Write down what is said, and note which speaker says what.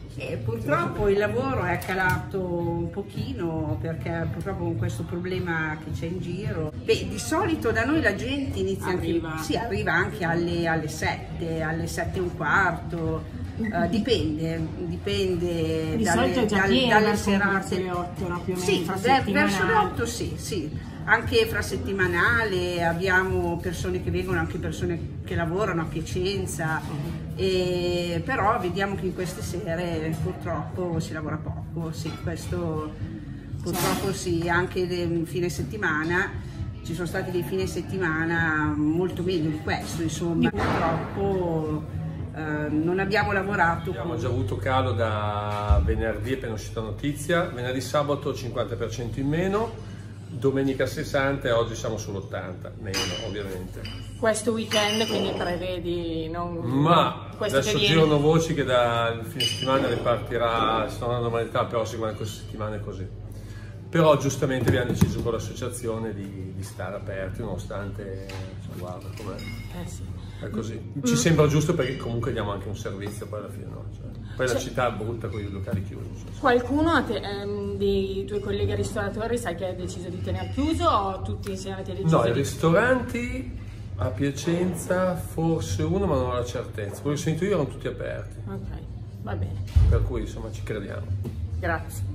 Speaker 1: E purtroppo il lavoro è calato un pochino perché purtroppo con questo problema che c'è in giro. Beh, di solito da noi la gente inizia arriva anche alle 7, alle 7 e un quarto, dipende
Speaker 2: di solito è già
Speaker 1: dalle serate.
Speaker 2: Le 8, no, più o meno,
Speaker 1: sì, verso le 8 sì. Anche frasettimanale abbiamo persone che vengono, anche persone che lavorano a Piacenza, però vediamo che in queste sere purtroppo si lavora poco, sì, questo purtroppo sì, anche nel fine settimana ci sono stati dei fine settimana molto meglio di questo, insomma, purtroppo non abbiamo lavorato.
Speaker 3: Abbiamo già avuto calo da venerdì, appena uscita notizia, venerdì sabato 50% in meno, domenica 60 e oggi siamo sull'80, meno ovviamente.
Speaker 2: Questo weekend quindi prevedi
Speaker 3: Ma adesso girano voci che dal fine settimana ripartirà, si torna alla normalità, però secondo me questa settimana è così. Però giustamente abbiamo deciso con l'associazione di stare aperti nonostante, guarda com'è.
Speaker 2: Sì.
Speaker 3: È così. Ci sembra giusto perché comunque diamo anche un servizio poi alla fine, no? Poi la città è brutta con i locali chiusi.
Speaker 2: Qualcuno dei tuoi colleghi ristoratori sai che ha deciso di tenere chiuso o tutti insieme avete deciso?
Speaker 3: No, i ristoranti a Piacenza forse uno, ma non ho la certezza. Quelli che ho sentito io erano tutti aperti.
Speaker 2: Ok, va bene.
Speaker 3: Per cui insomma ci crediamo.
Speaker 2: Grazie.